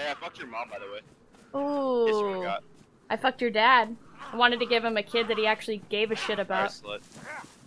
Hey, I fucked your mom, by the way. Guess you Ooh. forgot. I fucked your dad. I wanted to give him a kid that he actually gave a shit about. Alright, slut.